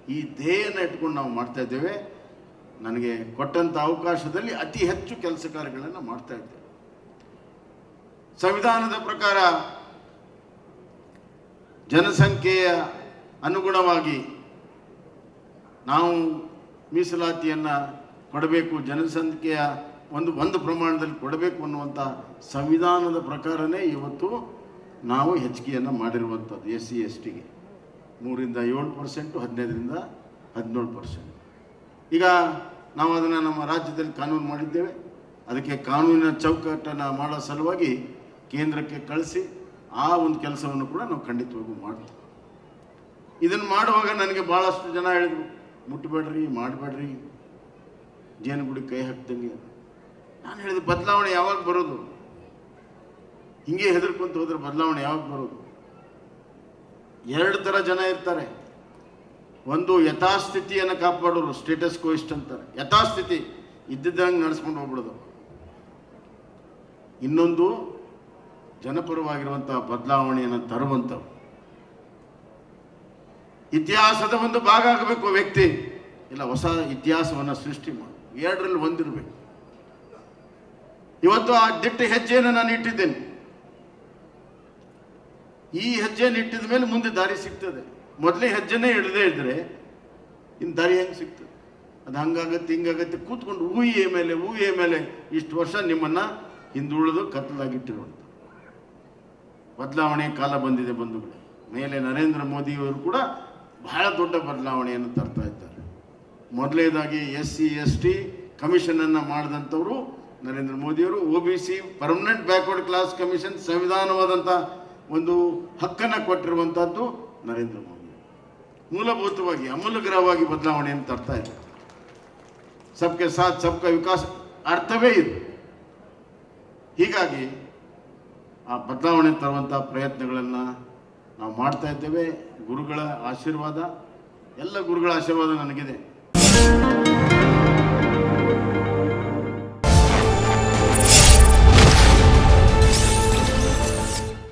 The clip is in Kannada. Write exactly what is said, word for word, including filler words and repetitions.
ಈ ಧ್ಯೇಯನ ಇಟ್ಕೊಂಡು ನಾವು ಮಾಡ್ತಾ ಇದ್ದೇವೆ. ನನಗೆ ಕೊಟ್ಟಂಥ ಅವಕಾಶದಲ್ಲಿ ಅತಿ ಹೆಚ್ಚು ಕೆಲಸ ಕಾರ್ಯಗಳನ್ನು ಮಾಡ್ತಾ ಇದ್ದೇವೆ. ಸಂವಿಧಾನದ ಪ್ರಕಾರ ಜನಸಂಖ್ಯೆಯ ಅನುಗುಣವಾಗಿ ನಾವು ಮೀಸಲಾತಿಯನ್ನು ಕೊಡಬೇಕು, ಜನಸಂಖ್ಯೆಯ ಒಂದು ಒಂದು ಪ್ರಮಾಣದಲ್ಲಿ ಕೊಡಬೇಕು ಅನ್ನುವಂಥ ಸಂವಿಧಾನದ ಪ್ರಕಾರನೇ ಇವತ್ತು ನಾವು ಹೆಚ್ಚಿಗೆಯನ್ನು ಮಾಡಿರುವಂಥದ್ದು. ಎಸ್ ಸಿ ಎಸ್ ಟಿಗೆ ಮೂರಿಂದ ಏಳು ಪರ್ಸೆಂಟು ಹದಿನೈದರಿಂದ ಹದಿನೇಳು ಪರ್ಸೆಂಟ್. ಈಗ ನಾವು ಅದನ್ನು ನಮ್ಮ ರಾಜ್ಯದಲ್ಲಿ ಕಾನೂನು ಮಾಡಿದ್ದೇವೆ. ಅದಕ್ಕೆ ಕಾನೂನಿನ ಚೌಕಟ್ಟನ್ನು ಮಾಡೋ ಸಲುವಾಗಿ ಕೇಂದ್ರಕ್ಕೆ ಕಳಿಸಿ ಆ ಒಂದು ಕೆಲಸವನ್ನು ಕೂಡ ನಾವು ಖಂಡಿತವಾಗೂ ಮಾಡ್ತೀವಿ. ಇದನ್ನು ಮಾಡುವಾಗ ನನಗೆ ಭಾಳಷ್ಟು ಜನ ಹೇಳಿದರು, ಮುಟ್ಟಬೇಡ್ರಿ, ಮಾಡಬೇಡ್ರಿ, ಜೇನುಗುಡಿ ಕೈ ಹಾಕ್ದಂಗೆ. ನಾನು ಹೇಳಿದೆ, ಬದಲಾವಣೆ ಯಾವಾಗ ಬರೋದು? ಹಿಂಗೆ ಹೆದರ್ಕೊಂತ ಹೋದ್ರೆ ಬದಲಾವಣೆ ಯಾವಾಗ ಬರೋದು? ಎರಡು ಥರ ಜನ ಇರ್ತಾರೆ. ಒಂದು ಯಥಾಸ್ಥಿತಿಯನ್ನು ಕಾಪಾಡೋರು, ಸ್ಟೇಟಸ್ ಕೋಯಿಸ್ಟ್ ಅಂತಾರೆ. ಯಥಾಸ್ಥಿತಿ ಇದ್ದಿದ್ದಂಗೆ ನಡೆಸ್ಕೊಂಡು ಹೋಗ್ಬಿಡೋದು. ಇನ್ನೊಂದು ಜನಪರವಾಗಿರುವಂಥ ಬದಲಾವಣೆಯನ್ನು ತರುವಂಥವು. ಇತಿಹಾಸದ ಒಂದು ಭಾಗ ಆಗಬೇಕು ವ್ಯಕ್ತಿ, ಇಲ್ಲ ಹೊಸ ಇತಿಹಾಸವನ್ನು ಸೃಷ್ಟಿ ಮಾಡಿ. ಎರಡರಲ್ಲಿ ಒಂದಿರಬೇಕು. ಇವತ್ತು ಆ ದಿಟ್ಟ ಹೆಜ್ಜೆಯನ್ನು ನಾನು ಇಟ್ಟಿದ್ದೇನೆ. ಈ ಹೆಜ್ಜೆಯನ್ನು ಇಟ್ಟಿದ ಮೇಲೆ ಮುಂದೆ ದಾರಿ ಸಿಗ್ತದೆ. ಮೊದಲೇ ಹೆಜ್ಜೆನೇ ಹಿಡದೇ ಇದ್ರೆ ಇನ್ನು ದಾರಿ ಹೆಂಗೆ ಸಿಗ್ತದೆ? ಅದು ಹಂಗಾಗತ್ತೆ, ಹಿಂಗಾಗತ್ತೆ, ಕೂತ್ಕೊಂಡು ಊಹೆಯ ಮೇಲೆ ಊಹೆಯ ಮೇಲೆ ಇಷ್ಟು ವರ್ಷ ನಿಮ್ಮನ್ನು ಹಿಂದುಳಿದು ಕತ್ತಲಾಗಿಟ್ಟಿರುವಂಥ ಬದಲಾವಣೆ ಕಾಲ ಬಂದಿದೆ ಬಂಧುಗಳೇ. ಮೇಲೆ ನರೇಂದ್ರ ಮೋದಿಯವರು ಕೂಡ ಬಹಳ ದೊಡ್ಡ ಬದಲಾವಣೆಯನ್ನು ತರ್ತಾ ಇದ್ದಾರೆ. ಮೊದಲನೇದಾಗಿ ಎಸ್ ಸಿ ಎಸ್ ಟಿ ಕಮಿಷನನ್ನು ಮಾಡಿದಂಥವರು ನರೇಂದ್ರ ಮೋದಿಯವರು. O B C permanent backward class commission ಸಂವಿಧಾನವಾದಂಥ ಒಂದು ಹಕ್ಕನ್ನು ಕೊಟ್ಟಿರುವಂಥದ್ದು ನರೇಂದ್ರ ಮೋದಿ. ಮೂಲಭೂತವಾಗಿ ಅಮೂಲಗ್ರಹವಾಗಿ ಬದಲಾವಣೆಯನ್ನು ತರ್ತಾ ಇದ್ದಾರೆ. ಸಬ್ಕೆ ಸಾಥ್ ಸಬ್ಕಾ ವಿಕಾಸ ಅರ್ಥವೇ ಇದು. ಹೀಗಾಗಿ ಆ ಬದಲಾವಣೆ ತರುವಂಥ ಪ್ರಯತ್ನಗಳನ್ನು ನಾವು ಮಾಡ್ತಾ ಇದ್ದೇವೆ. ಗುರುಗಳ ಆಶೀರ್ವಾದ, ಎಲ್ಲ ಗುರುಗಳ ಆಶೀರ್ವಾದ ನನಗಿದೆ.